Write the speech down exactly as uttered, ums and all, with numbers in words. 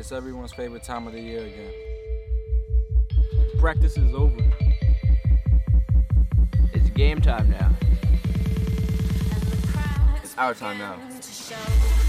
It's everyone's favorite time of the year again. Practice is over. It's game time now. It's our time now.